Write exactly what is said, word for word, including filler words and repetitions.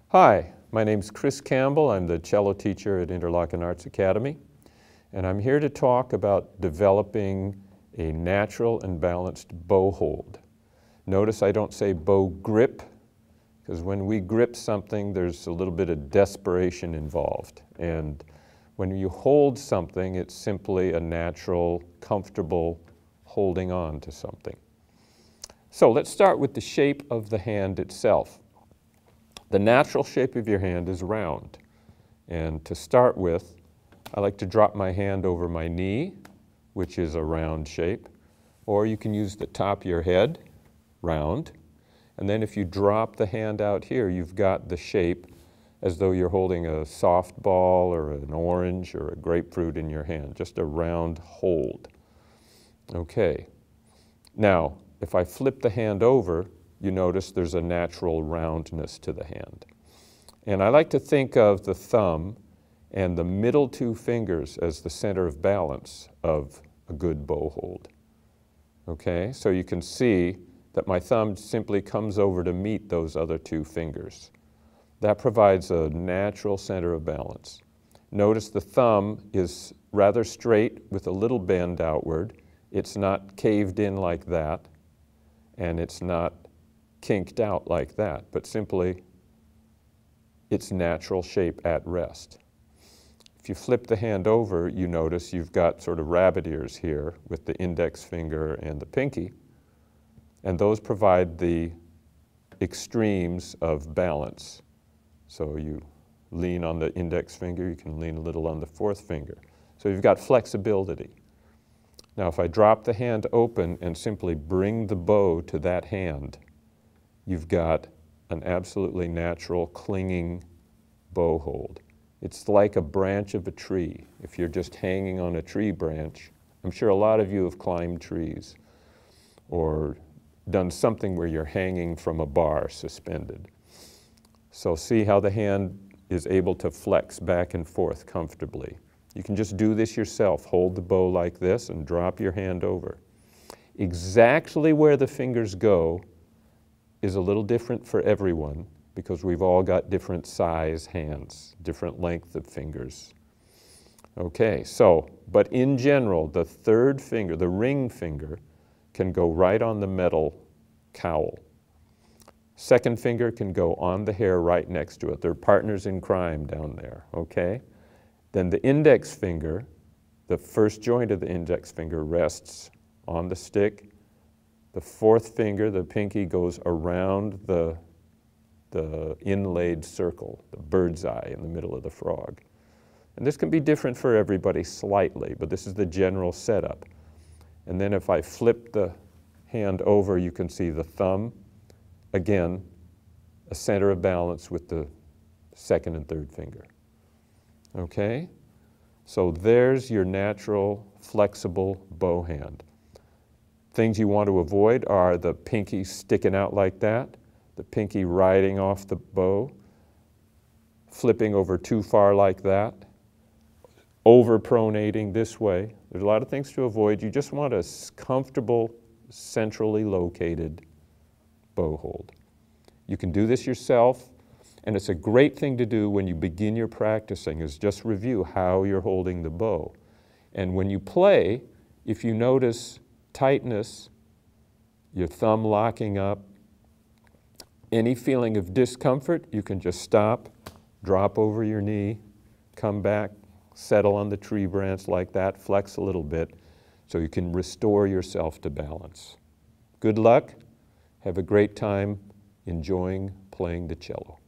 Hi, my name's Chris Campbell. I'm the cello teacher at Interlochen Arts Academy, and I'm here to talk about developing a natural and balanced bow hold. Notice I don't say bow grip, because when we grip something, there's a little bit of desperation involved. And when you hold something, it's simply a natural, comfortable holding on to something. So let's start with the shape of the hand itself. The natural shape of your hand is round. And to start with, I like to drop my hand over my knee, which is a round shape. Or you can use the top of your head, round. And then if you drop the hand out here, you've got the shape as though you're holding a softball or an orange or a grapefruit in your hand, just a round hold. Okay. Now, if I flip the hand over, you notice there's a natural roundness to the hand. And I like to think of the thumb and the middle two fingers as the center of balance of a good bow hold. Okay, so you can see that my thumb simply comes over to meet those other two fingers. That provides a natural center of balance. Notice the thumb is rather straight with a little bend outward. It's not caved in like that, and it's not kinked out like that, but simply its natural shape at rest. If you flip the hand over, you notice you've got sort of rabbit ears here with the index finger and the pinky, and those provide the extremes of balance. So you lean on the index finger, you can lean a little on the fourth finger. So you've got flexibility. Now if I drop the hand open and simply bring the bow to that hand, you've got an absolutely natural clinging bow hold. It's like a branch of a tree. If you're just hanging on a tree branch, I'm sure a lot of you have climbed trees or done something where you're hanging from a bar suspended. So see how the hand is able to flex back and forth comfortably. You can just do this yourself. Hold the bow like this and drop your hand over. Exactly where the fingers go is a little different for everyone because we've all got different size hands, different length of fingers. Okay, so, but in general, the third finger, the ring finger, can go right on the metal cowl. Second finger can go on the hair right next to it. They're partners in crime down there, okay? Then the index finger, the first joint of the index finger rests on the stick. The fourth finger, the pinky, goes around the, the inlaid circle, the bird's eye in the middle of the frog. And this can be different for everybody slightly, but this is the general setup. And then if I flip the hand over, you can see the thumb, again, a center of balance with the second and third finger. Okay? So there's your natural, flexible bow hand. Things you want to avoid are the pinky sticking out like that, the pinky riding off the bow, flipping over too far like that, over-pronating this way. There's a lot of things to avoid. You just want a comfortable, centrally located bow hold. You can do this yourself, and it's a great thing to do when you begin your practicing, is just review how you're holding the bow. And when you play, if you notice tightness, your thumb locking up, any feeling of discomfort, you can just stop, drop over your knee, come back, settle on the tree branch like that, flex a little bit, so you can restore yourself to balance. Good luck. Have a great time enjoying playing the cello.